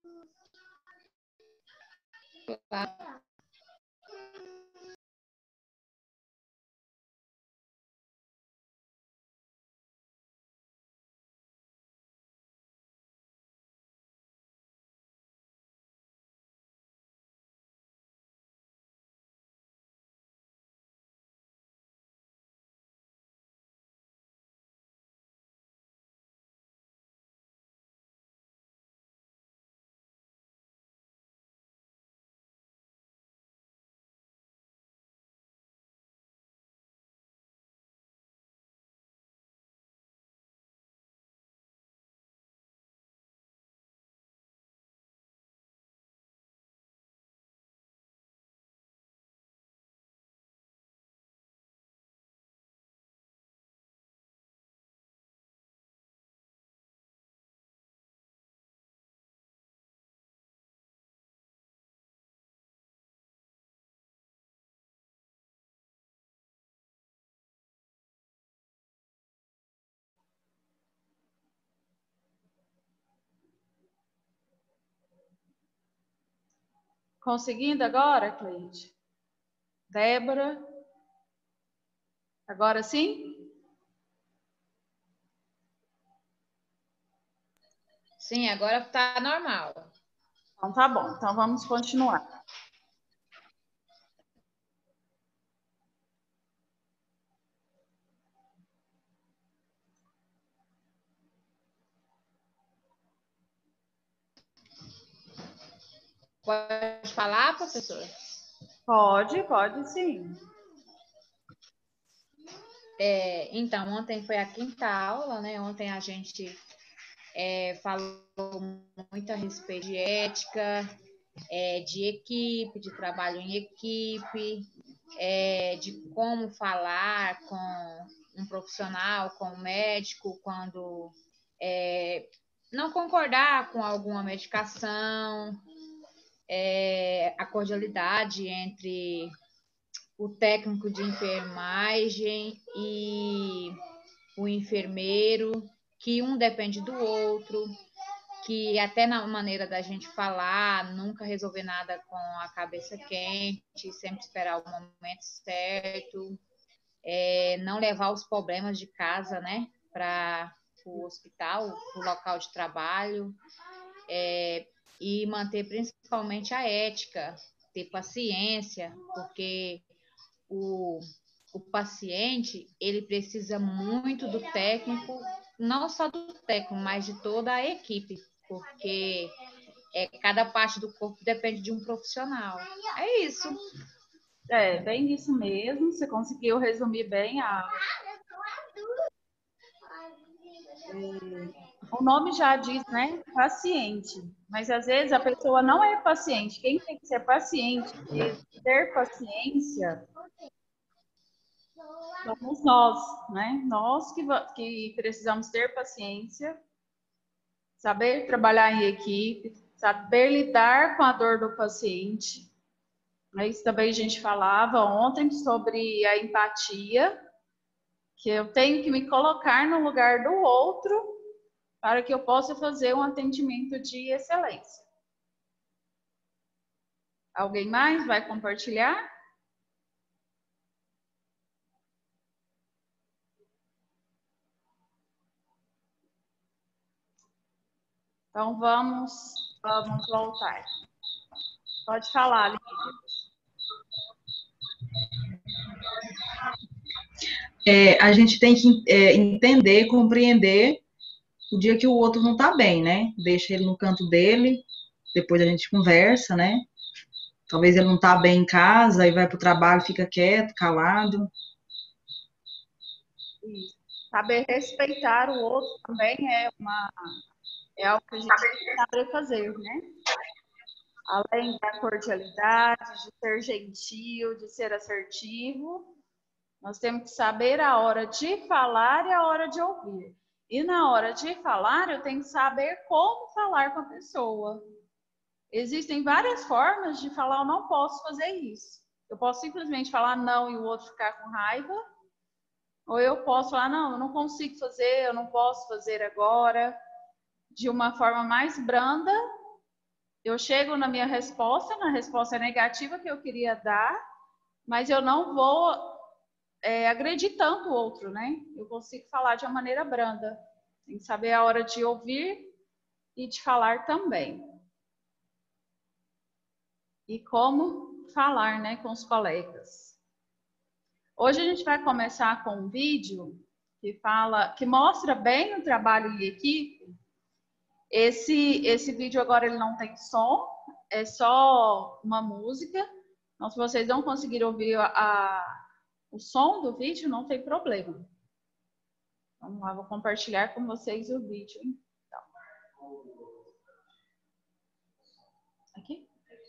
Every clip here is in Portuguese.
Claro. Conseguindo agora, Cleide? Débora? Agora sim? Sim, agora tá normal. Então tá bom, então vamos continuar. Pode falar, professora? Pode sim. Então, ontem foi a quinta aula, né? Ontem a gente falou muito a respeito de ética, de equipe, de trabalho em equipe, de como falar com um profissional, com um médico, quando não concordar com alguma medicação, a cordialidade entre o técnico de enfermagem e o enfermeiro, que um depende do outro, que até na maneira da gente falar, nunca resolver nada com a cabeça quente, sempre esperar o momento certo, não levar os problemas de casa, né, para o hospital, para o local de trabalho, e manter principalmente a ética, ter paciência, porque o, o paciente, ele precisa muito do técnico, não só do técnico, mas de toda a equipe, porque cada parte do corpo depende de um profissional. É isso. Bem isso mesmo. Você conseguiu resumir bem o nome já diz, né? Paciente. Mas às vezes a pessoa não é paciente. Quem tem que ser paciente e ter paciência somos nós, né? Nós que precisamos ter paciência, saber trabalhar em equipe, saber lidar com a dor do paciente. Isso também a gente falava ontem sobre a empatia, que eu tenho que me colocar no lugar do outro para que eu possa fazer um atendimento de excelência. Alguém mais vai compartilhar? Então vamos voltar. Pode falar, Lídia. A gente tem que entender, compreender o dia que o outro não tá bem, né? Deixa ele no canto dele, depois a gente conversa, né? Talvez ele não tá bem em casa e vai pro trabalho, fica quieto, calado. Isso. Saber respeitar o outro também é algo que a gente tem que saber fazer, né? Além da cordialidade, de ser gentil, de ser assertivo, nós temos que saber a hora de falar e a hora de ouvir. E na hora de falar, eu tenho que saber como falar com a pessoa. Existem várias formas de falar, eu não posso fazer isso. Eu posso simplesmente falar não e o outro ficar com raiva. Ou eu posso falar, não, eu não consigo fazer, eu não posso fazer agora. De uma forma mais branda, eu chego na minha resposta, na resposta negativa que eu queria dar, mas eu não vou agredir tanto o outro, né? Eu consigo falar de uma maneira branda. Tem que saber a hora de ouvir e de falar também. E como falar, né, com os colegas. Hoje a gente vai começar com um vídeo que mostra bem o trabalho em equipe. Esse vídeo agora ele não tem som, é só uma música. Então, se vocês não conseguirem ouvir o som do vídeo, não tem problema. Vamos lá, vou compartilhar com vocês o vídeo. Então. Aqui?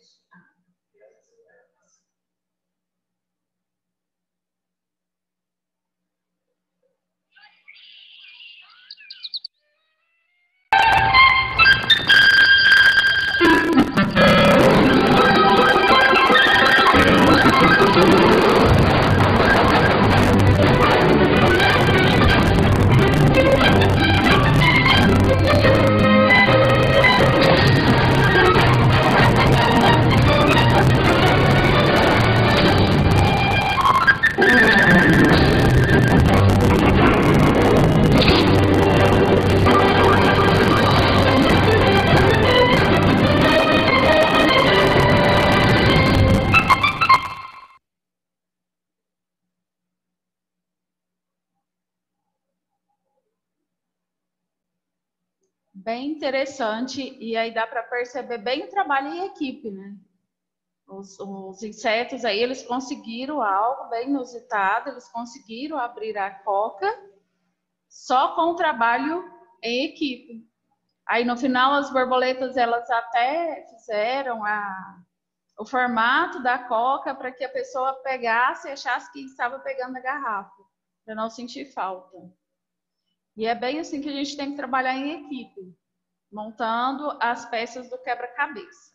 Bem interessante, e aí dá para perceber bem o trabalho em equipe, né? Os insetos aí, eles conseguiram algo bem inusitado, eles conseguiram abrir a coca só com o trabalho em equipe. Aí no final as borboletas, elas até fizeram o formato da coca para que a pessoa pegasse e achasse que estava pegando a garrafa, para não sentir falta. E é bem assim que a gente tem que trabalhar em equipe, montando as peças do quebra-cabeça.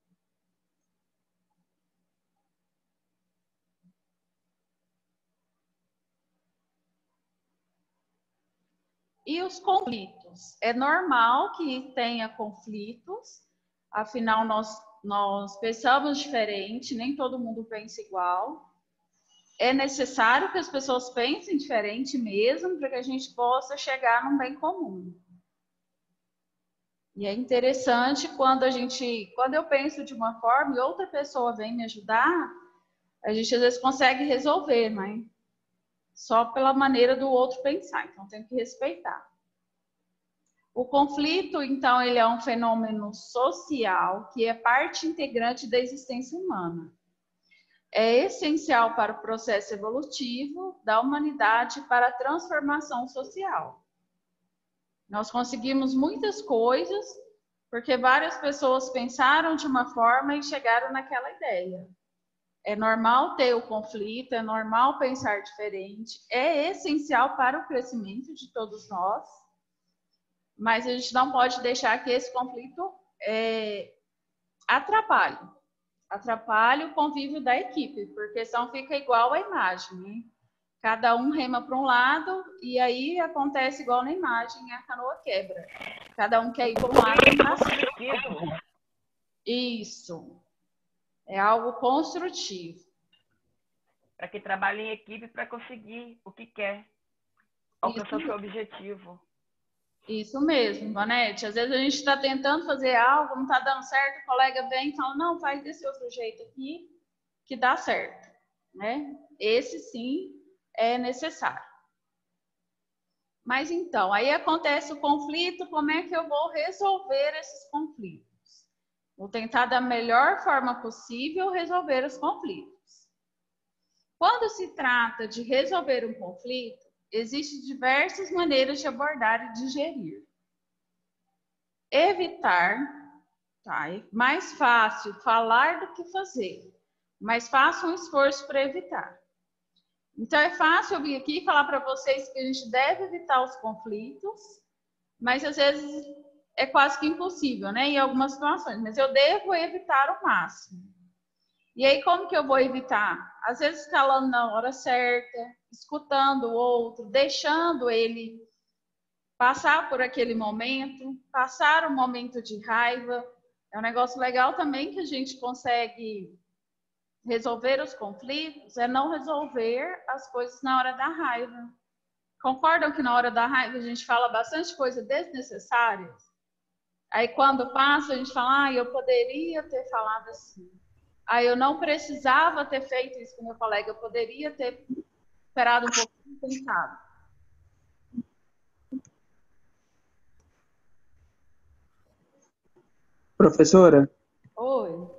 E os conflitos? É normal que tenha conflitos, afinal nós pensamos diferente, nem todo mundo pensa igual. É necessário que as pessoas pensem diferente mesmo, para que a gente possa chegar num bem comum. E é interessante quando eu penso de uma forma e outra pessoa vem me ajudar, a gente às vezes consegue resolver, né? Só pela maneira do outro pensar, então tem que respeitar. O conflito, então, ele é um fenômeno social que é parte integrante da existência humana. É essencial para o processo evolutivo da humanidade para a transformação social. Nós conseguimos muitas coisas porque várias pessoas pensaram de uma forma e chegaram naquela ideia. É normal ter o conflito, é normal pensar diferente, é essencial para o crescimento de todos nós, mas a gente não pode deixar que esse conflito atrapalhe o convívio da equipe, porque senão fica igual a imagem, né? Cada um rema para um lado e aí acontece igual na imagem, a canoa quebra. Cada um quer ir para um lado e para cima. Isso. É algo construtivo. Para que trabalhe em equipe para conseguir o que quer, alcançar o seu objetivo. Isso mesmo, Vanete. Às vezes a gente está tentando fazer algo, não está dando certo, o colega vem e fala, não, faz desse outro jeito aqui, que dá certo. Né? Esse sim é necessário. Mas então, aí acontece o conflito, como é que eu vou resolver esses conflitos? Vou tentar da melhor forma possível resolver os conflitos. Quando se trata de resolver um conflito, existem diversas maneiras de abordar e de gerir. Evitar, tá? É mais fácil falar do que fazer, mas faça um esforço para evitar. Então é fácil eu vir aqui e falar para vocês que a gente deve evitar os conflitos, mas às vezes é quase que impossível, né? Em algumas situações, mas eu devo evitar o máximo. E aí, como que eu vou evitar? Às vezes, calando na hora certa, escutando o outro, deixando ele passar por aquele momento, passar um momento de raiva, É um negócio legal também que a gente consegue resolver os conflitos, é não resolver as coisas na hora da raiva. Concordam que na hora da raiva a gente fala bastante coisa desnecessária? Aí quando passa a gente fala, eu poderia ter falado assim. Eu não precisava ter feito isso com meu colega, eu poderia ter esperado um pouquinho e pensado. Professora, Oi,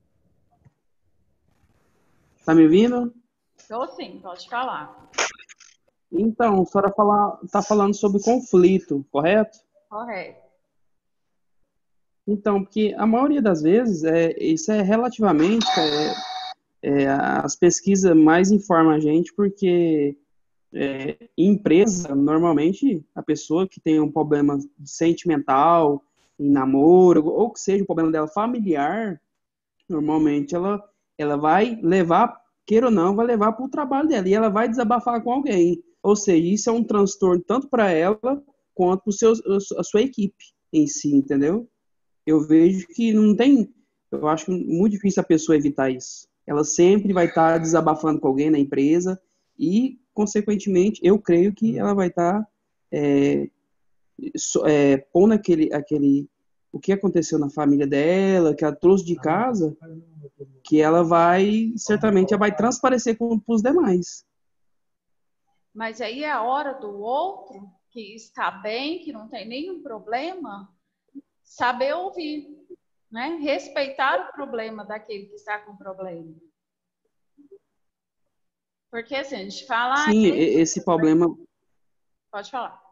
tá me ouvindo? estou sim, pode falar. Então, a senhora tá falando sobre conflito, correto? Correto. Então, porque a maioria das vezes, isso é relativamente, as pesquisas mais informam a gente, porque em empresa, normalmente, a pessoa que tem um problema sentimental, em namoro, ou que seja um problema dela familiar, normalmente ela vai levar, queira ou não, vai levar para o trabalho dela, e ela vai desabafar com alguém. Ou seja, isso é um transtorno tanto para ela, quanto para a sua equipe em si, entendeu? Eu vejo que não tem, eu acho muito difícil a pessoa evitar isso. Ela sempre vai estar desabafando com alguém na empresa e, consequentemente, eu creio que ela vai estar pondo o que aconteceu na família dela, que ela trouxe de casa, que ela certamente, ela vai transparecer para os demais. Mas aí é a hora do outro, que está bem, que não tem nenhum problema, saber ouvir, né? Respeitar o problema daquele que está com problema. Porque assim, a gente fala... Sim, esse problema... Pode falar.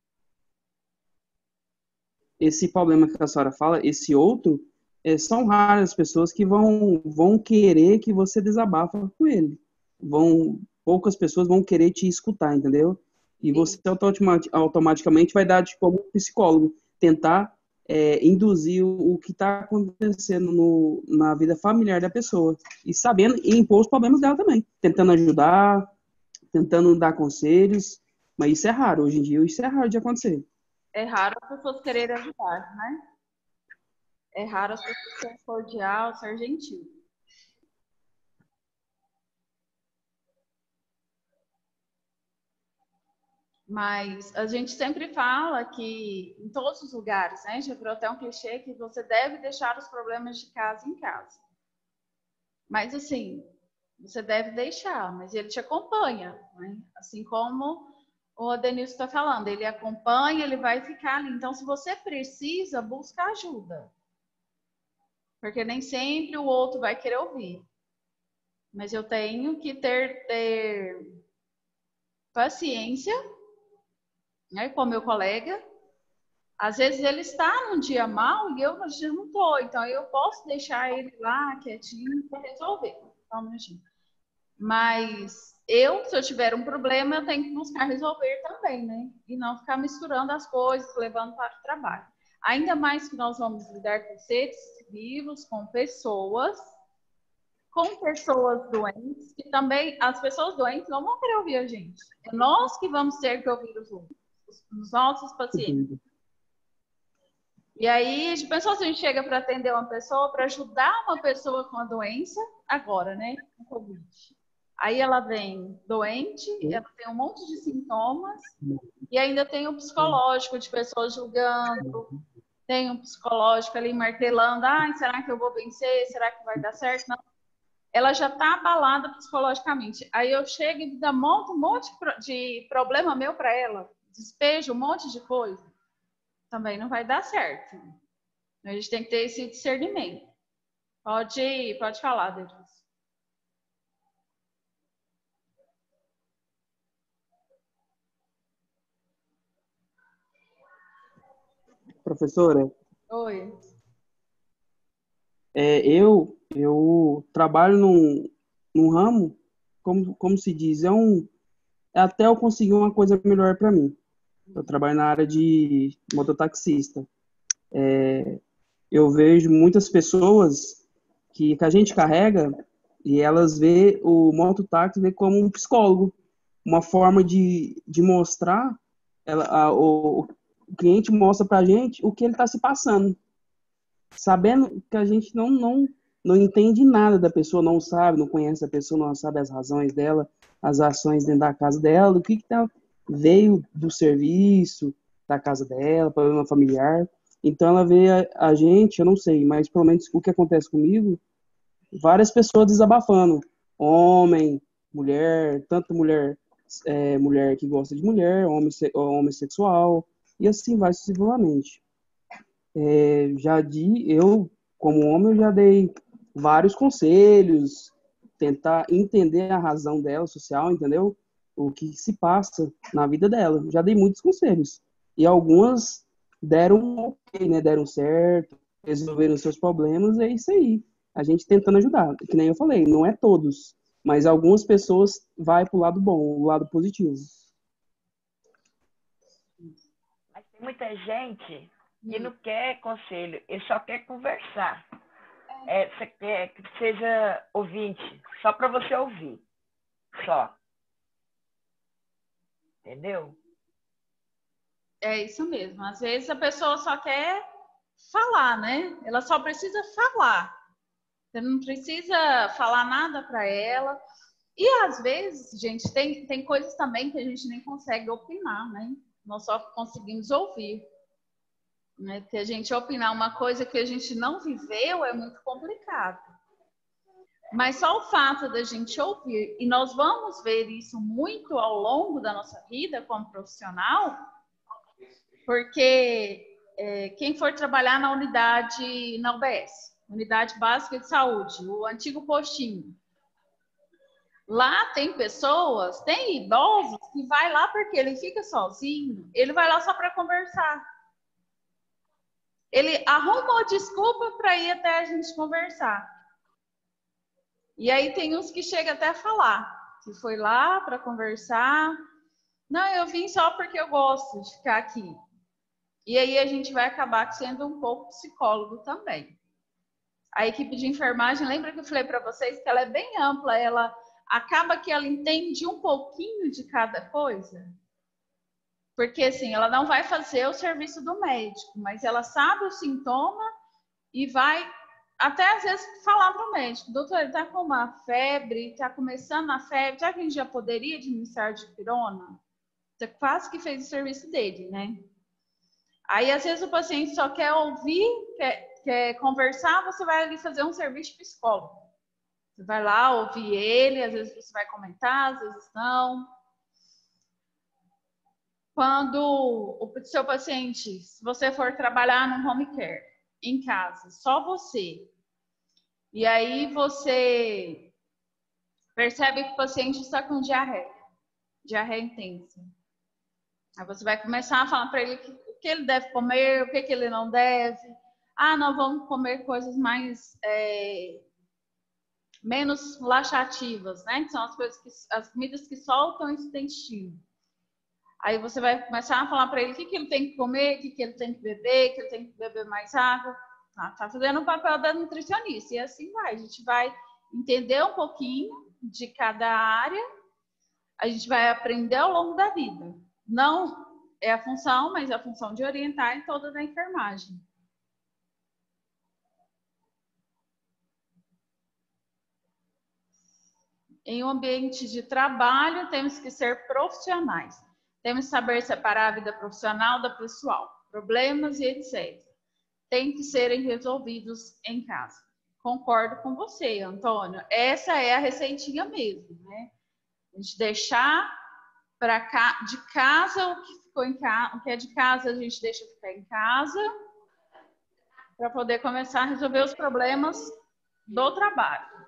Esse problema que a senhora fala, esse outro, são raras as pessoas que vão querer que você desabafa com ele. Poucas pessoas vão querer te escutar, entendeu? E você automaticamente vai dar, tipo, como psicólogo, tentar induzir o que está acontecendo na vida familiar da pessoa. E sabendo, e impor os problemas dela também. Tentando ajudar, tentando dar conselhos. Mas isso é raro, hoje em dia isso é raro de acontecer. É raro as pessoas quererem ajudar, né? É raro as pessoas serem cordial, ser gentil. Mas a gente sempre fala que em todos os lugares, né? Já virou até um clichê que você deve deixar os problemas de casa em casa. Mas assim, você deve deixar, mas ele te acompanha, né? Assim como o Adenilson está falando, ele acompanha, ele vai ficar ali. Então, se você precisa, busca ajuda. Porque nem sempre o outro vai querer ouvir. Mas eu tenho que ter paciência, né, com o meu colega. Às vezes ele está num dia mal e eu no dia não estou. Então, eu posso deixar ele lá quietinho para resolver. Só um minutinho. Mas se eu tiver um problema, eu tenho que buscar resolver também, né? E não ficar misturando as coisas, levando para o trabalho. Ainda mais que nós vamos lidar com seres vivos, com pessoas doentes, e também as pessoas doentes não vão querer ouvir a gente. É nós que vamos ter que ouvir os nossos pacientes. E aí, a gente pensou assim, a gente chega para atender uma pessoa, para ajudar uma pessoa com a doença, agora, né? Com Covid. Aí ela vem doente, ela tem um monte de sintomas, e ainda tem o psicológico de pessoas julgando, tem um psicológico ali martelando, será que eu vou vencer? Será que vai dar certo? Não. Ela já está abalada psicologicamente. Aí eu chego e monto um monte de problema meu para ela, despejo um monte de coisa. Também não vai dar certo. A gente tem que ter esse discernimento. Pode falar, Deus. Professora? Oi. Eu trabalho num ramo, como se diz, até eu conseguir uma coisa melhor para mim. Eu trabalho na área de mototaxista. Eu vejo muitas pessoas que a gente carrega e elas vê o mototáxi como um psicólogo, uma forma de mostrar, o cliente mostra para a gente o que ele está se passando. sabendo que a gente não entende nada da pessoa, não sabe, não conhece a pessoa, não sabe as razões dela, as ações dentro da casa dela, do que veio do serviço, da casa dela, problema familiar. Então ela vê a gente, eu não sei, mas pelo menos o que acontece comigo, várias pessoas desabafando. Homem, mulher, tanto mulher que gosta de mulher, homossexual, e assim vai sucessivamente. Eu, como homem, eu já dei vários conselhos, tentar entender a razão dela, social, entendeu? O que se passa na vida dela. Já dei muitos conselhos. E algumas deram ok, né? Deram certo, resolveram seus problemas, é isso aí. A gente tentando ajudar. Que nem eu falei, não é todos, mas algumas pessoas vai pro lado bom, o lado positivo. Mas tem muita gente que não quer conselho, ele só quer conversar. Você quer que seja ouvinte, só para você ouvir. Só. Entendeu? É isso mesmo. Às vezes a pessoa só quer falar, né? Ela só precisa falar. Você não precisa falar nada para ela. E às vezes, gente, tem coisas também que a gente nem consegue opinar, né? Nós só conseguimos ouvir. Né? Porque a gente opinar uma coisa que a gente não viveu é muito complicado. Mas só o fato da gente ouvir, e nós vamos ver isso muito ao longo da nossa vida como profissional, porque quem for trabalhar na unidade, na UBS, Unidade Básica de Saúde, o antigo postinho, lá tem pessoas, tem idosos que vai lá porque ele fica sozinho, ele vai lá só para conversar. Ele arruma uma desculpa para ir até a gente conversar. E aí tem uns que chegam até a falar que foi lá para conversar. Não, eu vim só porque eu gosto de ficar aqui. E aí a gente vai acabar sendo um pouco psicólogo também. A equipe de enfermagem, lembra que eu falei para vocês que ela é bem ampla, ela acaba que ela entende um pouquinho de cada coisa. Porque assim, ela não vai fazer o serviço do médico, mas ela sabe o sintoma e vai até às vezes falar para o médico: doutor, ele está com uma febre, está começando a febre, já que a gente já poderia administrar dipirona? Você quase que fez o serviço dele, né? Aí às vezes o paciente só quer ouvir, quer conversar, você vai ali fazer um serviço de psicólogo. Você vai lá ouvir ele, às vezes você vai comentar, às vezes não. Quando o seu paciente, se você for trabalhar no home care, em casa, só você, e aí você percebe que o paciente está com diarreia intensa. Aí você vai começar a falar para ele o que ele deve comer, o que ele não deve. Ah, nós vamos comer coisas mais menos laxativas, né? Que são as comidas que soltam esse intestino. Aí você vai começar a falar para ele o que ele tem que comer, o que ele tem que beber mais água. Tá fazendo o papel da nutricionista. E assim vai. A gente vai entender um pouquinho de cada área. A gente vai aprender ao longo da vida. Não é a função, mas é a função de orientar em toda a enfermagem. Em um ambiente de trabalho, temos que ser profissionais. Temos que saber separar a vida profissional da pessoal, problemas e etc. Tem que serem resolvidos em casa. Concordo com você, Antônio. Essa é a receitinha mesmo, né? A gente deixar para cá de casa o que ficou em casa, o que é de casa a gente deixa ficar em casa para poder começar a resolver os problemas do trabalho.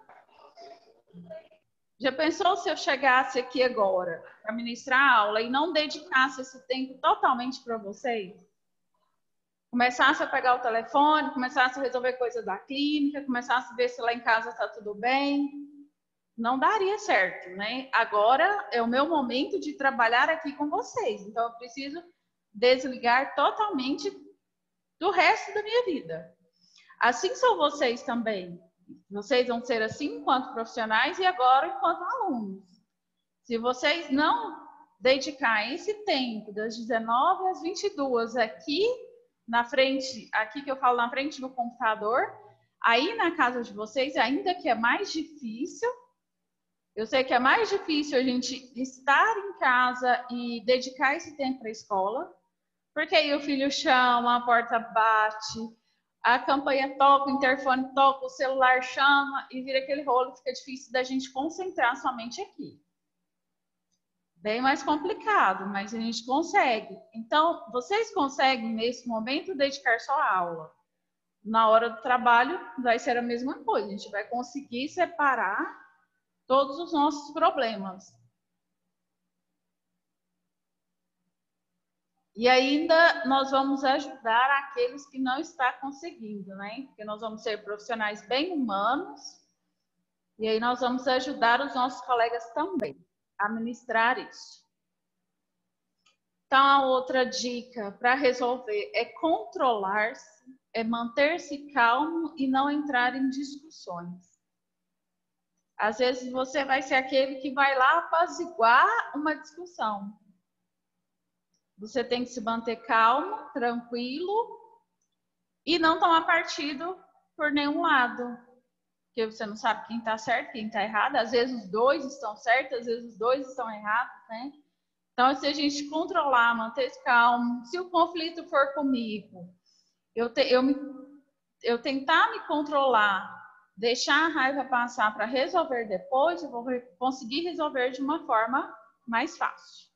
Já pensou se eu chegasse aqui agora para ministrar aula e não dedicasse esse tempo totalmente para vocês? Começasse a pegar o telefone, começasse a resolver coisa da clínica, começasse a ver se lá em casa está tudo bem. Não daria certo, né? Agora é o meu momento de trabalhar aqui com vocês. Então eu preciso desligar totalmente do resto da minha vida. Assim são vocês também. Vocês vão ser assim enquanto profissionais e agora enquanto alunos. Se vocês não dedicar esse tempo das 19 às 22 aqui, na frente, aqui que eu falo na frente do computador, aí na casa de vocês, ainda que é mais difícil, eu sei que é mais difícil a gente estar em casa e dedicar esse tempo para a escola, porque aí o filho chama, a porta bate, a campanha toca, o interfone toca, o celular chama e vira aquele rolo, fica difícil da gente concentrar somente aqui. Bem mais complicado, mas a gente consegue. Então, vocês conseguem, nesse momento, dedicar só a aula. Na hora do trabalho, vai ser a mesma coisa. A gente vai conseguir separar todos os nossos problemas. E ainda nós vamos ajudar aqueles que não estão conseguindo, né? Porque nós vamos ser profissionais bem humanos. E aí nós vamos ajudar os nossos colegas também a administrar isso. Então, a outra dica para resolver é controlar-se, é manter-se calmo e não entrar em discussões. Às vezes você vai ser aquele que vai lá apaziguar uma discussão. Você tem que se manter calmo, tranquilo e não tomar partido por nenhum lado. Porque você não sabe quem está certo, quem está errado. Às vezes os dois estão certos, às vezes os dois estão errados, né? Então, se a gente controlar, manter-se calmo, se o conflito for comigo, eu tentar me controlar, deixar a raiva passar para resolver depois, eu vou conseguir resolver de uma forma mais fácil.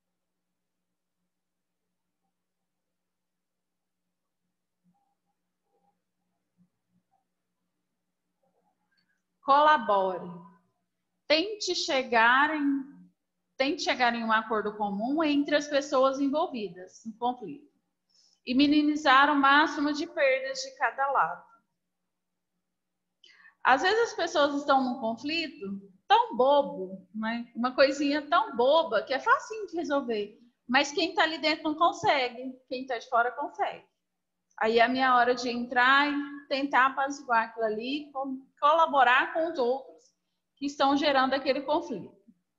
Colabore. Tente chegar em um acordo comum entre as pessoas envolvidas no conflito e minimizar o máximo de perdas de cada lado. Às vezes as pessoas estão num conflito tão bobo, né? Uma coisinha tão boba que é facinho de resolver, mas quem está ali dentro não consegue, quem está de fora consegue. Aí é a minha hora de entrar e tentar apaziguar aquilo ali, colaborar com os outros que estão gerando aquele conflito.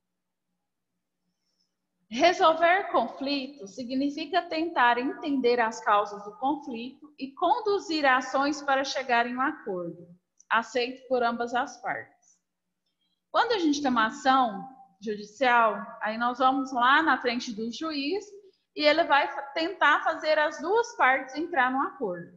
Resolver conflito significa tentar entender as causas do conflito e conduzir ações para chegar em um acordo, aceito por ambas as partes. Quando a gente tem uma ação judicial, aí nós vamos lá na frente do juiz e ele vai tentar fazer as duas partes entrar num acordo.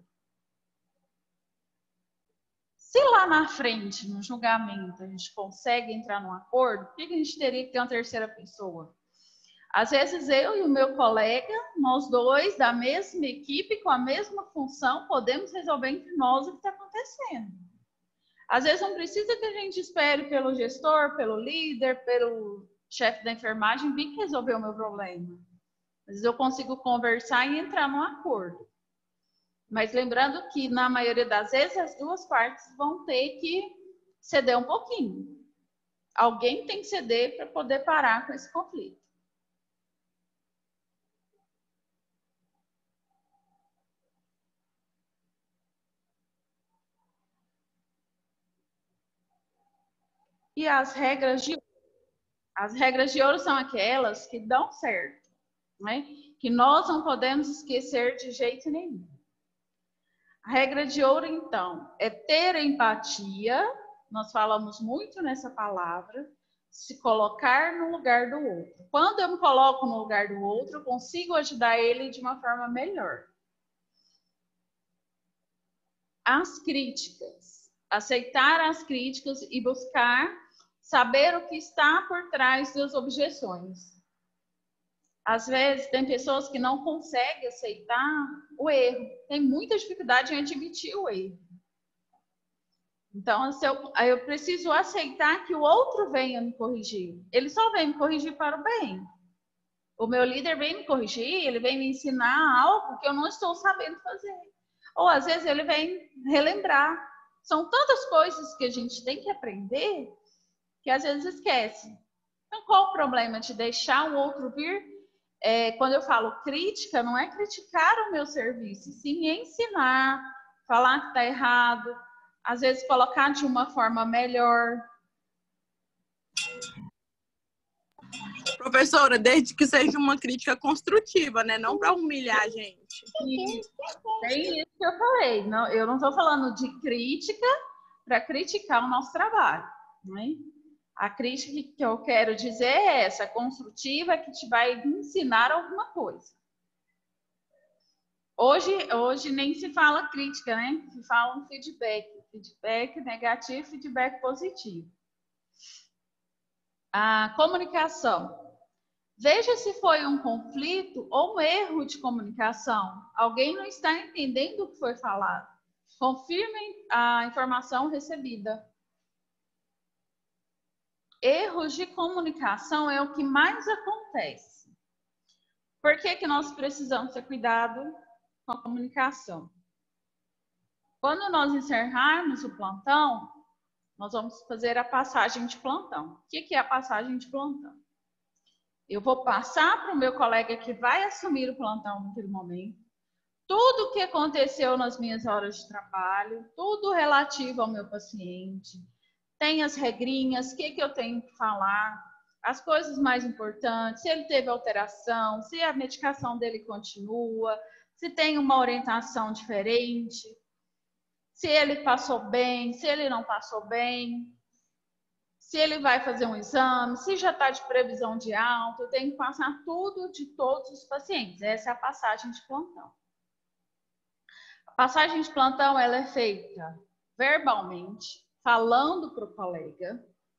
Se lá na frente, no julgamento, a gente consegue entrar num acordo, por que a gente teria que ter uma terceira pessoa? Às vezes eu e o meu colega, nós dois da mesma equipe, com a mesma função, podemos resolver entre nós o que está acontecendo. Às vezes não precisa que a gente espere pelo gestor, pelo líder, pelo chefe da enfermagem vir resolver o meu problema. Às vezes eu consigo conversar e entrar num acordo. Mas lembrando que na maioria das vezes as duas partes vão ter que ceder um pouquinho. Alguém tem que ceder para poder parar com esse conflito. E as regras de ouro são aquelas que dão certo, né? Que nós não podemos esquecer de jeito nenhum. A regra de ouro, então, é ter empatia, nós falamos muito nessa palavra, se colocar no lugar do outro. Quando eu me coloco no lugar do outro, eu consigo ajudar ele de uma forma melhor. As críticas, aceitar as críticas e buscar saber o que está por trás das objeções. Às vezes, tem pessoas que não conseguem aceitar o erro. Tem muita dificuldade em admitir o erro. Então, eu preciso aceitar que o outro venha me corrigir. Ele só vem me corrigir para o bem. O meu líder vem me corrigir, ele vem me ensinar algo que eu não estou sabendo fazer. Ou, às vezes, ele vem relembrar. São tantas coisas que a gente tem que aprender que, às vezes, esquece. Então, qual o problema de deixar o outro vir? Quando eu falo crítica, não é criticar o meu serviço, sim ensinar, falar que está errado, às vezes colocar de uma forma melhor. Professora, desde que seja uma crítica construtiva, né? Não para humilhar a gente. Tem isso que eu falei. Não, eu não estou falando de crítica para criticar o nosso trabalho, né? A crítica que eu quero dizer é essa, construtiva, que te vai ensinar alguma coisa. Hoje nem se fala crítica, né? Se fala um feedback. Feedback negativo, feedback positivo. A comunicação. Veja se foi um conflito ou um erro de comunicação. Alguém não está entendendo o que foi falado. Confirmem a informação recebida. Erros de comunicação é o que mais acontece. Por que nós precisamos ter cuidado com a comunicação? Quando nós encerrarmos o plantão, nós vamos fazer a passagem de plantão. O que é a passagem de plantão? Eu vou passar para o meu colega que vai assumir o plantão naquele momento, tudo o que aconteceu nas minhas horas de trabalho, tudo relativo ao meu paciente, tem as regrinhas, o que eu tenho que falar, as coisas mais importantes, se ele teve alteração, se a medicação dele continua, se tem uma orientação diferente, se ele passou bem, se ele não passou bem, se ele vai fazer um exame, se já está de previsão de alta, eu tenho que passar tudo de todos os pacientes. Essa é a passagem de plantão. A passagem de plantão ela é feita verbalmente, falando para o colega.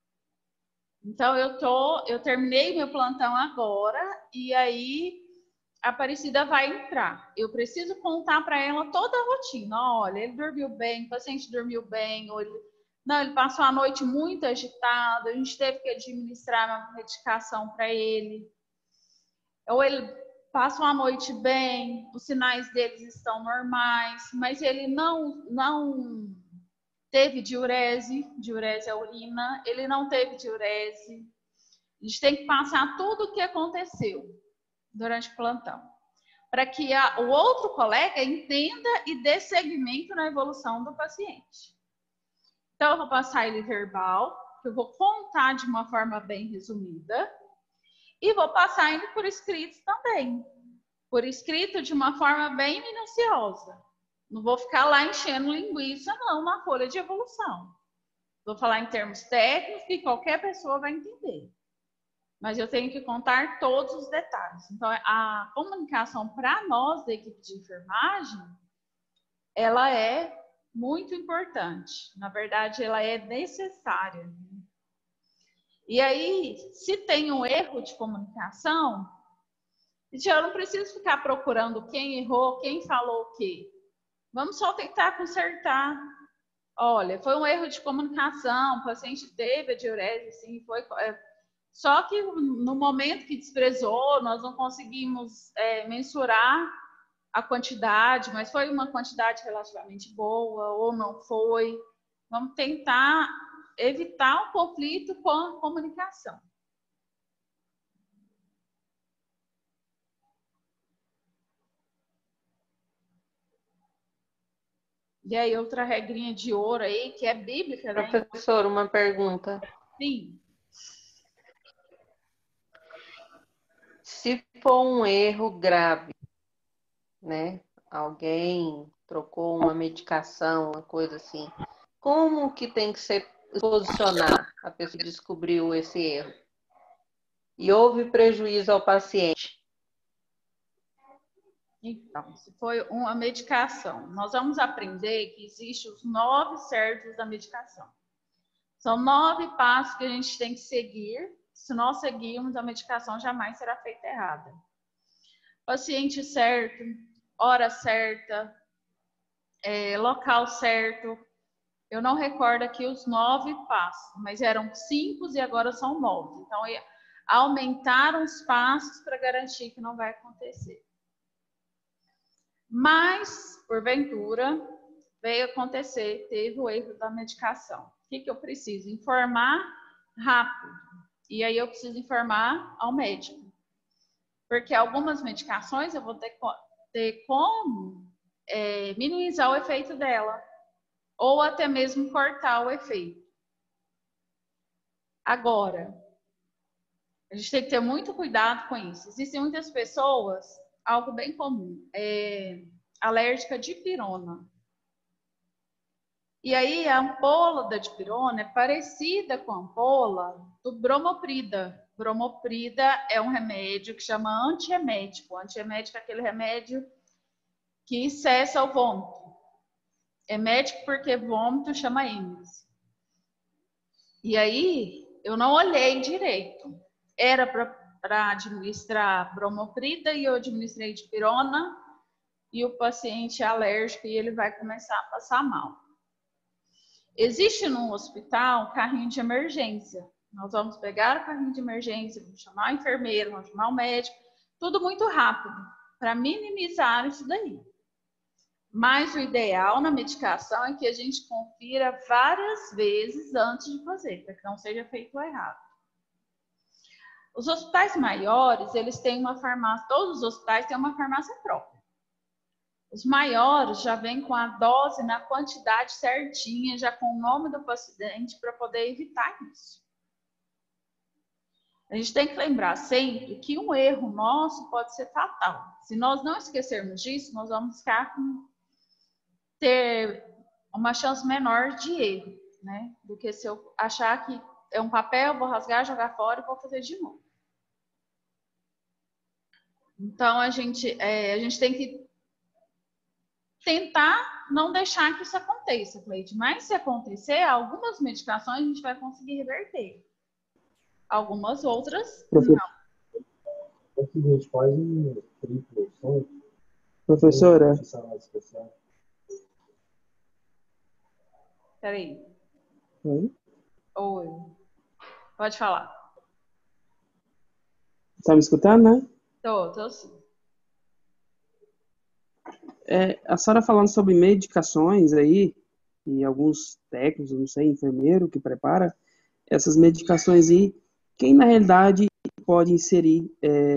Então, eu terminei meu plantão agora e aí a Aparecida vai entrar. Eu preciso contar para ela toda a rotina. Olha, ele dormiu bem, o paciente dormiu bem, ou ele passou a noite muito agitado, a gente teve que administrar uma medicação para ele. Ou ele passou a noite bem, os sinais deles estão normais, mas ele não teve diurese é urina, ele não teve diurese. A gente tem que passar tudo o que aconteceu durante o plantão, para que o outro colega entenda e dê seguimento na evolução do paciente. Então, eu vou passar ele verbal, que eu vou contar de uma forma bem resumida, e vou passar ele por escrito também. Por escrito de uma forma bem minuciosa. Não vou ficar lá enchendo linguiça, não, na folha de evolução. Vou falar em termos técnicos que qualquer pessoa vai entender. Mas eu tenho que contar todos os detalhes. Então, a comunicação para nós da equipe de enfermagem, ela é muito importante. Na verdade, ela é necessária. E aí, se tem um erro de comunicação, eu não preciso ficar procurando quem errou, quem falou o quê. Vamos só tentar consertar. Olha, foi um erro de comunicação, o paciente teve a diurese, sim, foi. Só que no momento que desprezou, nós não conseguimos mensurar a quantidade, mas foi uma quantidade relativamente boa ou não foi. Vamos tentar evitar um conflito com a comunicação. E aí, outra regrinha de ouro aí, que é bíblica, né? Professor, uma pergunta. Sim. Se for um erro grave, né? Alguém trocou uma medicação, uma coisa assim, como que tem que se posicionar a pessoa que descobriu esse erro? E houve prejuízo ao paciente? Então, se foi uma medicação, nós vamos aprender que existem os 9 certos da medicação. São 9 passos que a gente tem que seguir. Se nós seguirmos, a medicação jamais será feita errada. Paciente certo, hora certa, local certo. Eu não recordo aqui os 9 passos, mas eram 5 e agora são 9. Então, aumentaram os passos para garantir que não vai acontecer. Mas, porventura, veio acontecer, teve o erro da medicação. O que eu preciso? Informar rápido. E aí eu preciso informar ao médico. Porque algumas medicações eu vou ter como minimizar o efeito dela. Ou até mesmo cortar o efeito. Agora, a A gente tem que ter muito cuidado com isso. Existem muitas pessoas, algo bem comum, alérgica de dipirona. E aí a ampola da dipirona é parecida com a ampola do bromoprida. Bromoprida é um remédio que chama antiemético. Antiemético é aquele remédio que cessa o vômito. Emético porque vômito chama êmesis. E aí eu não olhei direito. Era para administrar bromoprida e eu administrei dipirona e o paciente é alérgico e ele vai começar a passar mal. Existe no hospital um carrinho de emergência. Nós vamos pegar o carrinho de emergência, vamos chamar o enfermeiro, vamos chamar o médico, tudo muito rápido, para minimizar isso daí. Mas o ideal na medicação é que a gente confira várias vezes antes de fazer, para que não seja feito errado. Os hospitais maiores, eles têm uma farmácia, todos os hospitais têm uma farmácia própria. Os maiores já vêm com a dose na quantidade certinha, já com o nome do paciente, para poder evitar isso. A gente tem que lembrar sempre que um erro nosso pode ser fatal. Se nós não esquecermos disso, nós vamos ter uma chance menor de erro, né? Do que se eu achar que é um papel, vou rasgar, jogar fora e vou fazer de novo. Então, a gente tem que tentar não deixar que isso aconteça, Cleide. Mas se acontecer, algumas medicações a gente vai conseguir reverter. Algumas outras, não. É o seguinte, faz um triplo som. Professora, Peraí. oi? Oi. Pode falar. Tá me escutando, né? Tô sim. A senhora falando sobre medicações aí, e alguns técnicos, não sei, enfermeiro que prepara essas medicações aí, quem na realidade pode inserir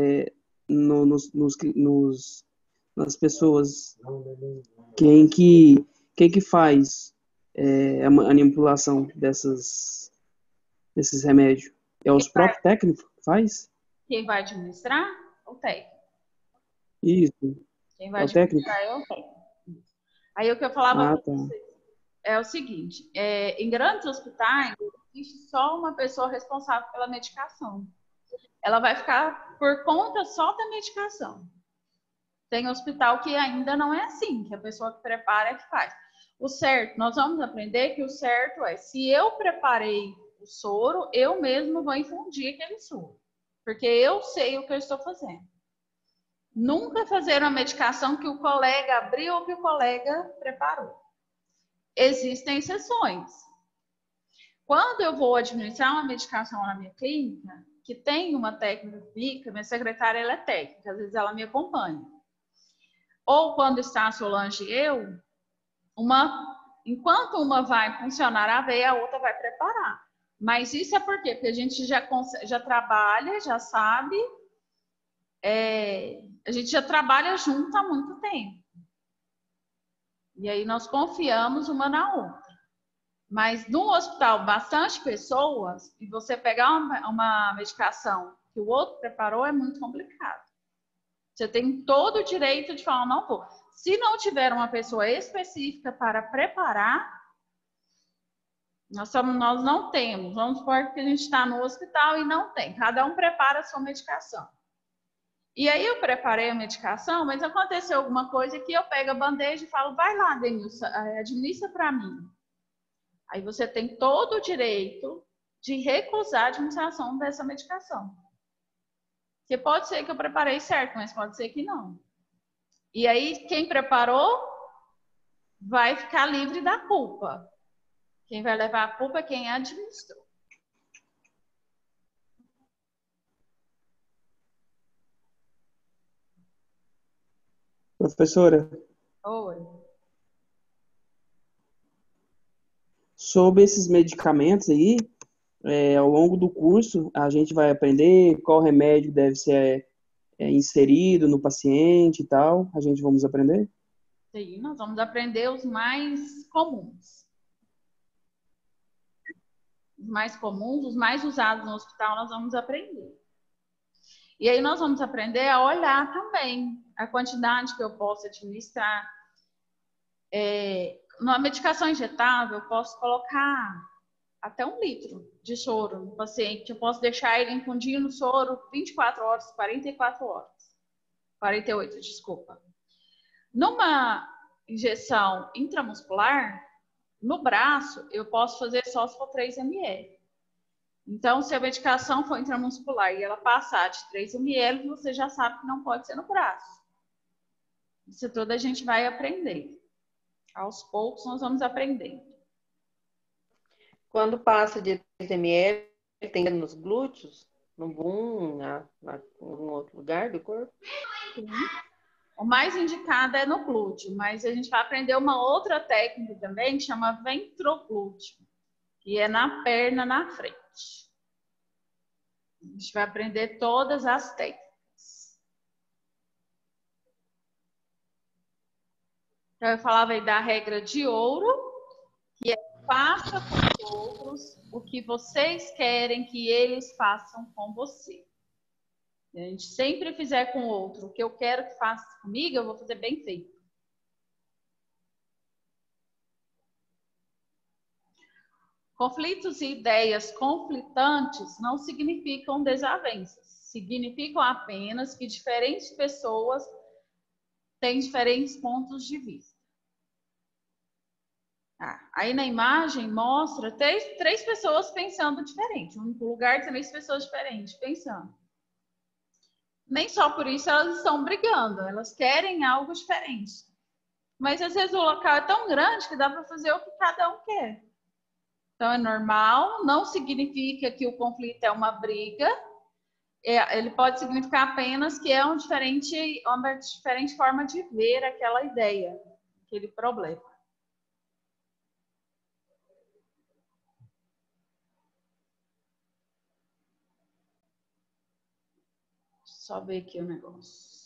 nas pessoas, quem que faz a manipulação desses remédios? É os próprios técnicos que faz? Quem vai administrar? O técnico. Isso. Quem vai É o técnico? administrar é o técnico. Aí o que eu falava tá. para vocês é o seguinte, em grandes hospitais, existe só uma pessoa responsável pela medicação. Ela vai ficar por conta só da medicação. Tem hospital que ainda não é assim, que a pessoa que prepara é que faz. O certo, nós vamos aprender que o certo é, se eu preparei o soro, eu mesmo vou infundir aquele soro. Porque eu sei o que eu estou fazendo. Nunca fazer uma medicação que o colega abriu ou que o colega preparou. Existem exceções. Quando eu vou administrar uma medicação na minha clínica, que tem uma técnica clínica, minha secretária ela é técnica, às vezes ela me acompanha. Ou quando está a Solange e eu, enquanto uma vai funcionar a veia, a outra vai preparar. Mas isso é por quê? Porque a gente já trabalha, já sabe, a gente já trabalha junto há muito tempo. E aí nós confiamos uma na outra. Mas no hospital, bastante pessoas, e você pegar uma medicação que o outro preparou é muito complicado. Você tem todo o direito de falar, não vou. Se não tiver uma pessoa específica para preparar, nós não temos. Vamos supor que a gente está no hospital e não tem. Cada um prepara a sua medicação. E aí eu preparei a medicação, mas aconteceu alguma coisa que eu pego a bandeja e falo, vai lá, Denilson, administra para mim. Aí você tem todo o direito de recusar a administração dessa medicação. Porque pode ser que eu preparei certo, mas pode ser que não. E aí quem preparou vai ficar livre da culpa. Quem vai levar a culpa é quem administrou. Professora, Oi. sobre esses medicamentos aí, ao longo do curso, a gente vai aprender qual remédio deve ser inserido no paciente e tal. A gente vamos aprender? Sim, nós vamos aprender os mais comuns. Os mais comuns, os mais usados no hospital, nós vamos aprender. E aí nós vamos aprender a olhar também a quantidade que eu posso administrar. Numa medicação injetável, eu posso colocar até 1 litro de soro no paciente. Eu posso deixar ele infundindo o soro 24 horas, 44 horas. 48, desculpa. Numa injeção intramuscular, no braço, eu posso fazer só se for 3 ml. Então, se a medicação for intramuscular e ela passar de 3 ml, você já sabe que não pode ser no braço. Isso tudo a gente vai aprender. Aos poucos, nós vamos aprendendo. Quando passa de 3 ml, tem nos glúteos, no bumbum, em outro lugar do corpo? Sim. O mais indicado é no glúteo, mas a gente vai aprender uma outra técnica também, que chama ventroglúteo, que é na perna na frente. A gente vai aprender todas as técnicas. Então, eu falava aí da regra de ouro, que é faça com os outros o que vocês querem que eles façam com você. Se a gente sempre fizer com o outro o que eu quero que faça comigo, eu vou fazer bem feito. Conflitos e ideias conflitantes não significam desavenças. Significam apenas que diferentes pessoas têm diferentes pontos de vista. Aí na imagem mostra três pessoas pensando diferente. Um lugar, 3 pessoas diferentes pensando. Nem só por isso elas estão brigando. Elas querem algo diferente. Mas às vezes o local é tão grande que dá para fazer o que cada um quer. Então é normal, não significa que o conflito é uma briga. Ele pode significar apenas que é uma diferente forma de ver aquela ideia, aquele problema. Só ver aqui o negócio.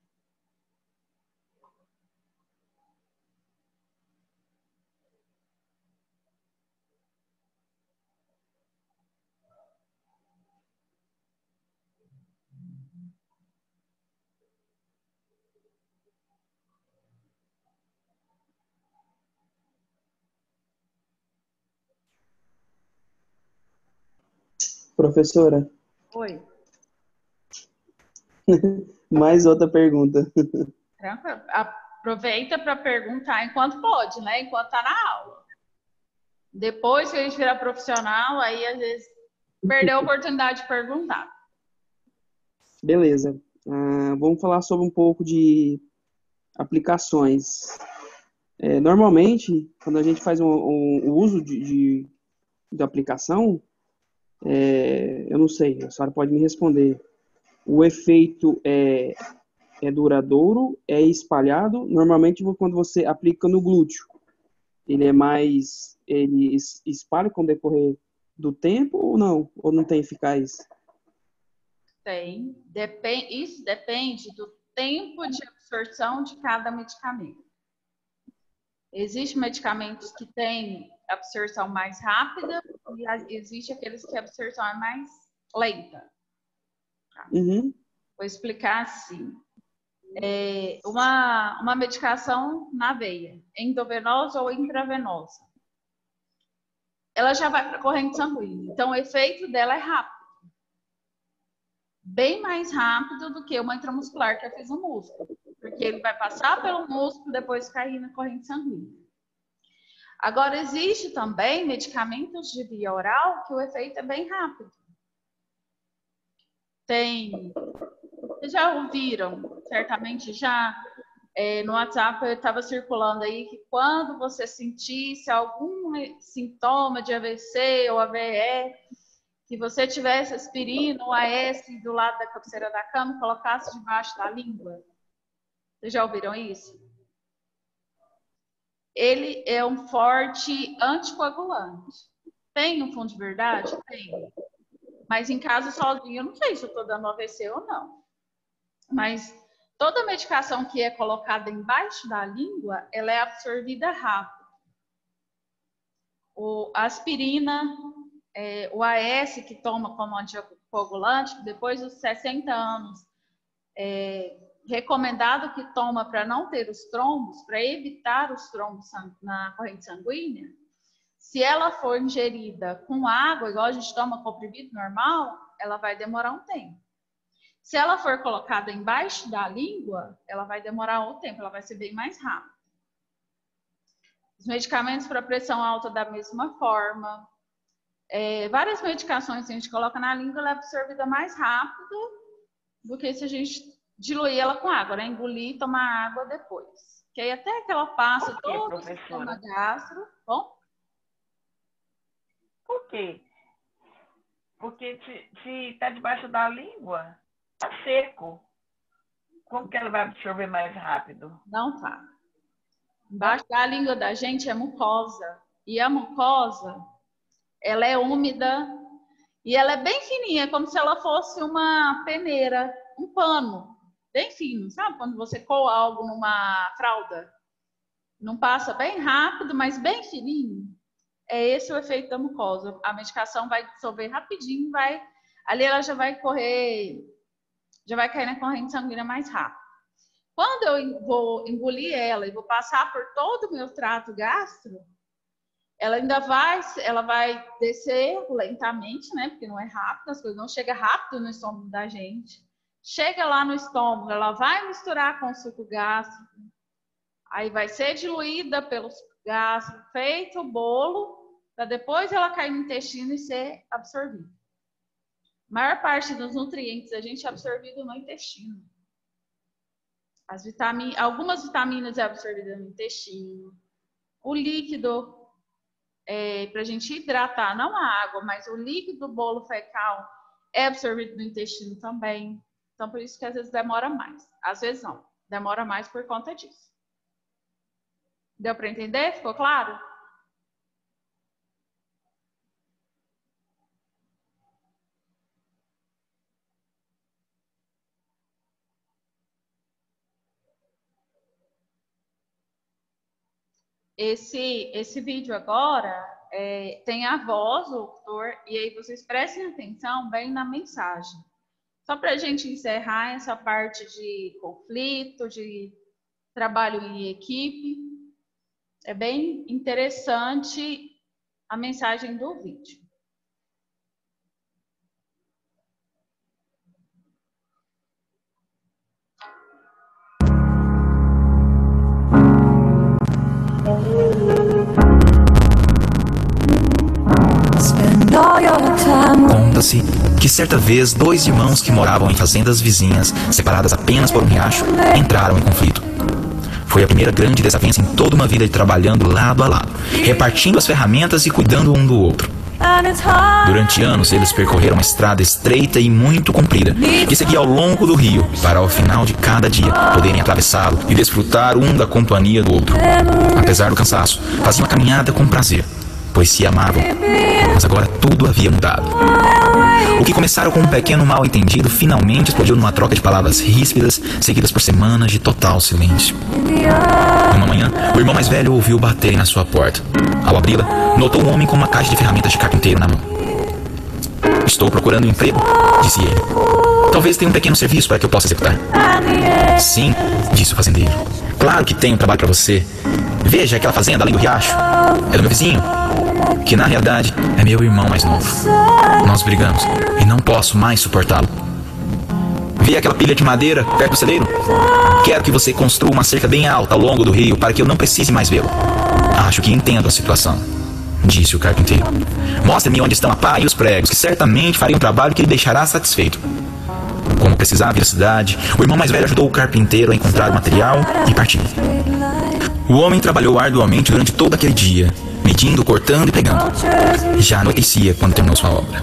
Professora, Oi. mais outra pergunta. Tranquilo. Aproveita para perguntar enquanto pode, né? Enquanto está na aula. Depois que a gente virar profissional, aí às vezes perdeu a oportunidade de perguntar. Beleza. Vamos falar sobre um pouco de aplicações. Normalmente, quando a gente faz o uso de aplicação, eu não sei, a senhora pode me responder. O efeito é duradouro, é espalhado. Normalmente, quando você aplica no glúteo, ele espalha com o decorrer do tempo ou não? Ou não tem eficácia? Tem. Isso depende do tempo de absorção de cada medicamento. Existem medicamentos que têm absorção mais rápida e existe aqueles que a absorção é mais lenta. Uhum. Vou explicar assim. Uma medicação na veia, endovenosa ou intravenosa, ela já vai para a corrente sanguínea. Então, o efeito dela é rápido. Bem mais rápido do que uma intramuscular que eu fiz no músculo. Porque ele vai passar pelo músculo, depois cair na corrente sanguínea. Agora, existe também medicamentos de via oral que o efeito é bem rápido. Vocês já ouviram, certamente já, no WhatsApp eu estava circulando aí que quando você sentisse algum sintoma de AVC ou AVE, que você tivesse aspirina ou AS do lado da cabeceira da cama e colocasse debaixo da língua. Vocês já ouviram isso? Ele é um forte anticoagulante. Tem um fundo de verdade? Tem. Mas em casa sozinho, eu não sei se eu estou dando AVC ou não. Mas toda medicação que é colocada embaixo da língua, ela é absorvida rápido. A aspirina, o AS que toma como coagulante, que depois dos 60 anos recomendado que toma para não ter os trombos, para evitar os trombos na corrente sanguínea, se ela for ingerida com água, igual a gente toma comprimido normal, ela vai demorar um tempo. Se ela for colocada embaixo da língua, ela vai demorar outro tempo, ela vai ser bem mais rápida. Os medicamentos para pressão alta da mesma forma. Várias medicações que a gente coloca na língua, ela é absorvida mais rápido do que se a gente diluir ela com água, né? Engolir e tomar água depois. Que aí até que ela passa todo o sistema gastro. Bom? Por quê? Porque se está debaixo da língua, está seco. Como que ela vai absorver mais rápido? Não tá. Embaixo da língua da gente é mucosa. E a mucosa, ela é úmida e ela é bem fininha, como se ela fosse uma peneira, um pano. Bem fino, sabe? Quando você coa algo numa fralda. Não passa bem rápido, mas bem fininho. É esse o efeito da mucosa. A medicação vai dissolver rapidinho, ali ela já vai cair na corrente sanguínea mais rápido. Quando eu vou engolir ela e vou passar por todo o meu trato gastro, ela vai descer lentamente, né? Porque não é rápido, as coisas não chegam rápido no estômago da gente. Chega lá no estômago, ela vai misturar com o suco gástrico, aí vai ser diluída pelo suco gástrico, feito o bolo, para depois ela cair no intestino e ser absorvida. A maior parte dos nutrientes a gente é absorvido no intestino. Algumas vitaminas é absorvida no intestino. O líquido, para a gente hidratar, não a água, mas o líquido do bolo fecal é absorvido no intestino também. Então, por isso que às vezes demora mais. Às vezes não. Demora mais por conta disso. Deu para entender? Ficou claro? Esse vídeo agora tem a voz do autor, e aí vocês prestem atenção bem na mensagem. Só para a gente encerrar essa parte de conflito, de trabalho em equipe, é bem interessante a mensagem do vídeo. Conta-se que certa vez 2 irmãos que moravam em fazendas vizinhas, separadas apenas por um riacho, entraram em conflito. Foi a primeira grande desavença em toda uma vida de trabalhando lado a lado, repartindo as ferramentas e cuidando um do outro. Durante anos, eles percorreram uma estrada estreita e muito comprida, que seguia ao longo do rio, para ao final de cada dia poderem atravessá-lo e desfrutar um da companhia do outro. Apesar do cansaço, faziam a caminhada com prazer, pois se amavam. Mas agora tudo havia mudado. O que começaram com um pequeno mal-entendido finalmente explodiu numa troca de palavras ríspidas, seguidas por semanas de total silêncio. Uma manhã, o irmão mais velho ouviu baterem na sua porta. Ao abri-la, notou um homem com uma caixa de ferramentas de carpinteiro na mão. "Estou procurando um emprego", disse ele. "Talvez tenha um pequeno serviço para que eu possa executar." "Sim", disse o fazendeiro. "Claro que tenho trabalho para você. Veja aquela fazenda além do riacho. É do meu vizinho, que na realidade é meu irmão mais novo. Nós brigamos e não posso mais suportá-lo. Vê aquela pilha de madeira perto do celeiro? Quero que você construa uma cerca bem alta ao longo do rio para que eu não precise mais vê-lo." "Acho que entendo a situação", disse o carpinteiro. "Mostre-me onde estão a pá e os pregos, que certamente farei um trabalho que lhe deixará satisfeito." Como precisava ir à cidade, o irmão mais velho ajudou o carpinteiro a encontrar o material e partiu. O homem trabalhou arduamente durante todo aquele dia, medindo, cortando e pregando. Já anoitecia quando terminou sua obra.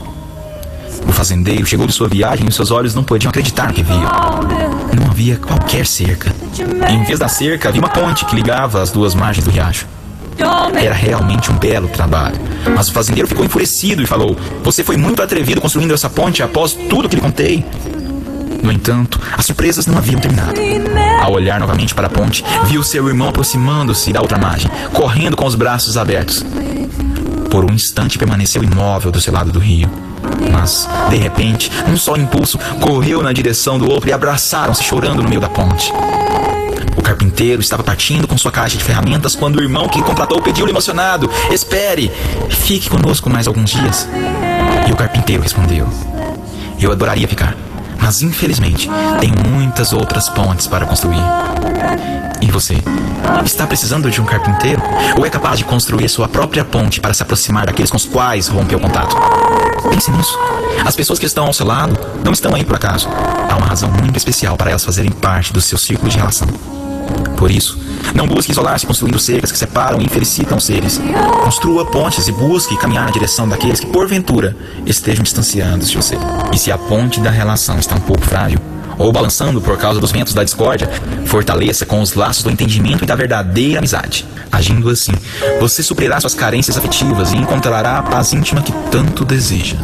O fazendeiro chegou de sua viagem e seus olhos não podiam acreditar no que via. Não havia qualquer cerca. Em vez da cerca, havia uma ponte que ligava as duas margens do riacho. Era realmente um belo trabalho. Mas o fazendeiro ficou enfurecido e falou: "Você foi muito atrevido construindo essa ponte após tudo que lhe contei." No entanto, as surpresas não haviam terminado. Ao olhar novamente para a ponte, viu seu irmão aproximando-se da outra margem, correndo com os braços abertos. Por um instante permaneceu imóvel do seu lado do rio. Mas, de repente, num só impulso, correu na direção do outro e abraçaram-se chorando no meio da ponte. O carpinteiro estava partindo com sua caixa de ferramentas quando o irmão que contratou pediu-lhe emocionado: espere, fique conosco mais alguns dias. E o carpinteiro respondeu: eu adoraria ficar, mas infelizmente tem muitas outras pontes para construir. E você? Está precisando de um carpinteiro? Ou é capaz de construir sua própria ponte para se aproximar daqueles com os quais rompeu o contato? Pense nisso. As pessoas que estão ao seu lado não estão aí por acaso. Há uma razão muito especial para elas fazerem parte do seu círculo de relação. Por isso, não busque isolar-se construindo cercas que separam e infelicitam os seres. Construa pontes e busque caminhar na direção daqueles que, porventura, estejam distanciados de você. E se a ponte da relação está um pouco frágil, ou balançando por causa dos ventos da discórdia, fortaleça com os laços do entendimento e da verdadeira amizade. Agindo assim, você suprirá suas carências afetivas e encontrará a paz íntima que tanto deseja.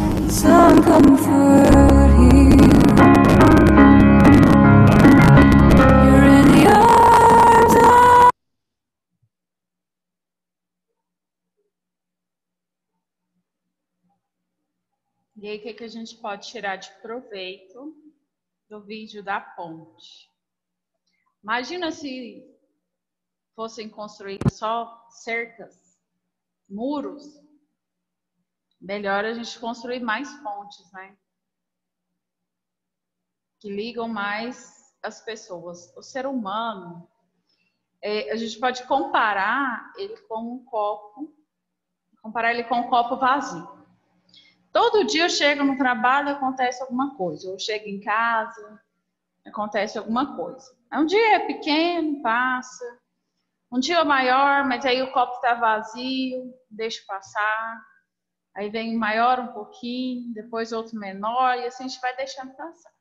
E aí, o que a gente pode tirar de proveito do vídeo da ponte? Imagina se fossem construídas só cercas, muros. Melhor a gente construir mais pontes, né? Que ligam mais as pessoas. O ser humano, a gente pode comparar ele com um copo vazio. Todo dia eu chego no trabalho, acontece alguma coisa. Eu chego em casa, acontece alguma coisa. Um dia é pequeno, passa. Um dia maior, mas aí o copo está vazio, deixa passar. Aí vem um maior um pouquinho, depois outro menor, e assim a gente vai deixando passar.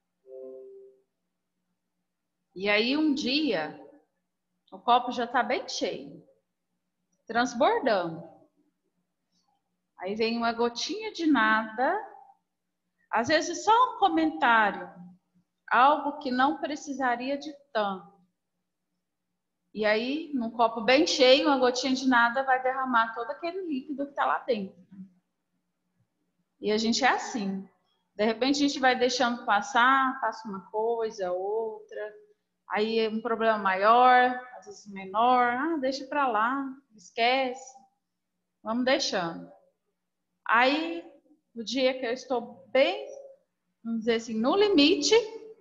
E aí um dia, o copo já está bem cheio, transbordando. Aí vem uma gotinha de nada, às vezes só um comentário, algo que não precisaria de tanto. E aí, num copo bem cheio, uma gotinha de nada vai derramar todo aquele líquido que está lá dentro. E a gente é assim. De repente a gente vai deixando passar, passa uma coisa, outra. Aí é um problema maior, às vezes menor. Deixa para lá, esquece. Vamos deixando. Aí, no dia que eu estou bem, vamos dizer assim, no limite,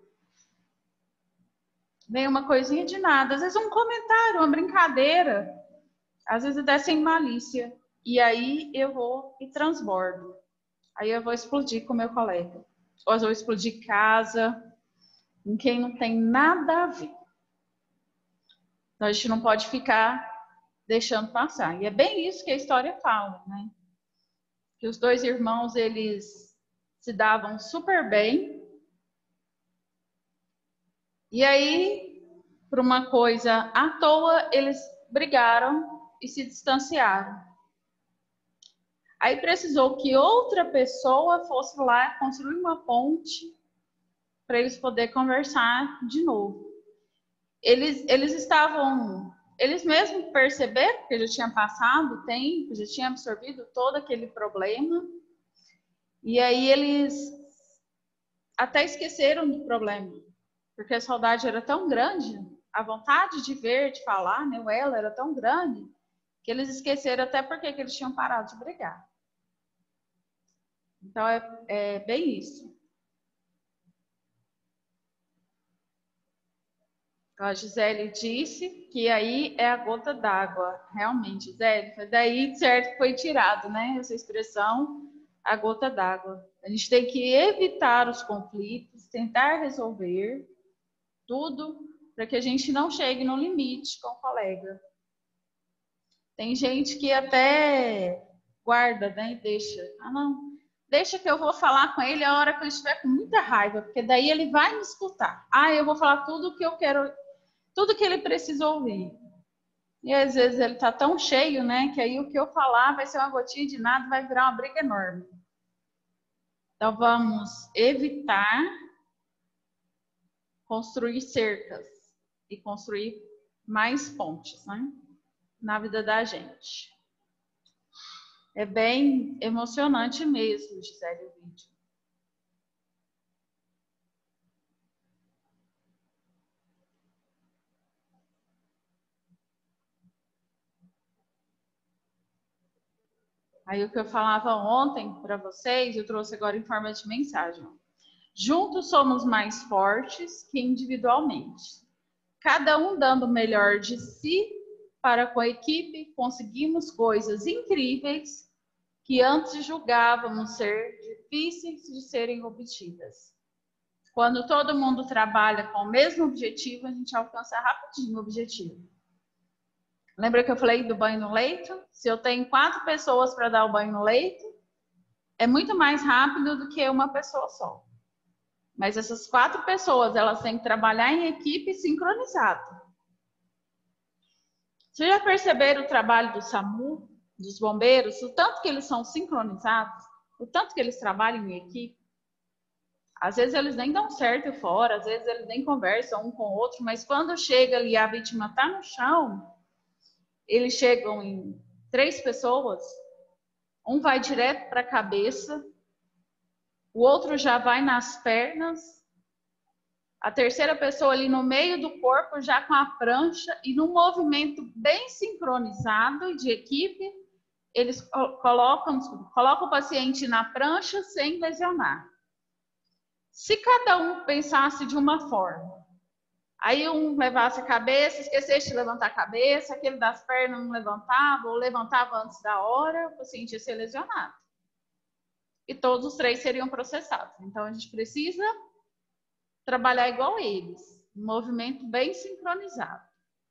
vem uma coisinha de nada. Às vezes um comentário, uma brincadeira. Às vezes até sem malícia. E aí eu vou e transbordo. Aí eu vou explodir com o meu colega. Ou eu vou explodir casa, em quem não tem nada a ver. Então a gente não pode ficar deixando passar. E é bem isso que a história fala, né? Que os dois irmãos, eles se davam super bem. E aí, por uma coisa à toa, eles brigaram e se distanciaram. Aí precisou que outra pessoa fosse lá construir uma ponte para eles poderem conversar de novo. Eles estavam... Eles mesmos perceberam que já tinha passado o tempo, já tinha absorvido todo aquele problema. E aí eles até esqueceram do problema. Porque a saudade era tão grande, a vontade de ver, de falar, né, o elo era tão grande, que eles esqueceram até porque eles tinham parado de brigar. Então é bem isso. A Gisele disse que aí é a gota d'água. Realmente, Gisele, foi daí certo que foi tirado, né? Essa expressão, a gota d'água. A gente tem que evitar os conflitos, tentar resolver tudo para que a gente não chegue no limite com o colega. Tem gente que até guarda, né? E deixa. Não. Deixa que eu vou falar com ele a hora que eu estiver com muita raiva, porque daí ele vai me escutar. Eu vou falar tudo o que eu quero, tudo que ele precisa ouvir. E às vezes ele está tão cheio, né, que aí o que eu falar vai ser uma gotinha de nada, vai virar uma briga enorme. Então vamos evitar construir cercas e construir mais pontes, né, na vida da gente. É bem emocionante mesmo, Gisele, o vídeo. Aí o que eu falava ontem para vocês, eu trouxe agora em forma de mensagem. Juntos somos mais fortes que individualmente. Cada um dando o melhor de si para com a equipe, conseguimos coisas incríveis que antes julgávamos ser difíceis de serem obtidas. Quando todo mundo trabalha com o mesmo objetivo, a gente alcança rapidinho o objetivo. Lembra que eu falei do banho no leito? Se eu tenho 4 pessoas para dar o banho no leito, é muito mais rápido do que uma pessoa só. Mas essas 4 pessoas, elas têm que trabalhar em equipe sincronizada. Vocês já perceberam o trabalho do SAMU, dos bombeiros, o tanto que eles são sincronizados, o tanto que eles trabalham em equipe? Às vezes eles nem dão certo fora, às vezes eles nem conversam um com o outro, mas quando chega ali a vítima está no chão, eles chegam em 3 pessoas, um vai direto para a cabeça, o outro já vai nas pernas, a terceira pessoa ali no meio do corpo, já com a prancha, e num movimento bem sincronizado de equipe, eles colocam o paciente na prancha sem lesionar. Se cada um pensasse de uma forma, aí um levasse a cabeça, esquecesse de levantar a cabeça, aquele das pernas não levantava, ou levantava antes da hora, o paciente ia ser lesionado. E todos os 3 seriam processados. Então, a gente precisa trabalhar igual eles, um movimento bem sincronizado.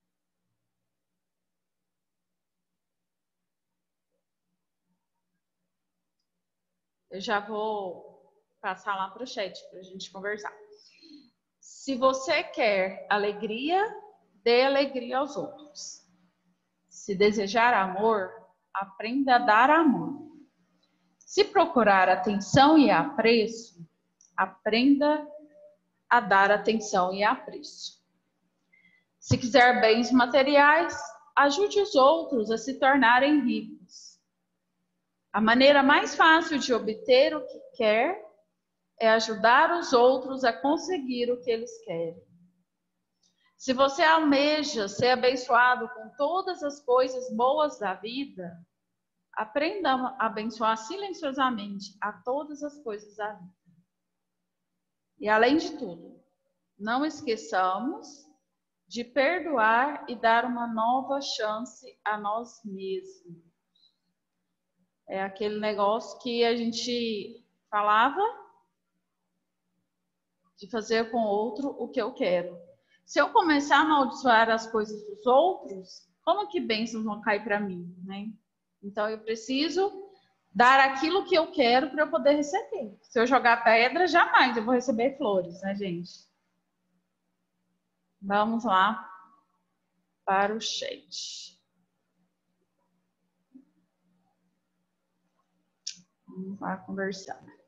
Eu já vou passar lá para o chat para a gente conversar. Se você quer alegria, dê alegria aos outros. Se desejar amor, aprenda a dar amor. Se procurar atenção e apreço, aprenda a dar atenção e apreço. Se quiser bens materiais, ajude os outros a se tornarem ricos. A maneira mais fácil de obter o que quer é ajudar os outros a conseguir o que eles querem. Se você almeja ser abençoado com todas as coisas boas da vida, aprenda a abençoar silenciosamente a todas as coisas da vida. E além de tudo, não esqueçamos de perdoar e dar uma nova chance a nós mesmos. É aquele negócio que a gente falava de fazer com o outro o que eu quero. Se eu começar a amaldiçoar as coisas dos outros, como que bênçãos vão cair para mim, né? Então eu preciso dar aquilo que eu quero para eu poder receber. Se eu jogar pedra, jamais eu vou receber flores, né, gente? Vamos lá para o chat. Vamos lá conversar.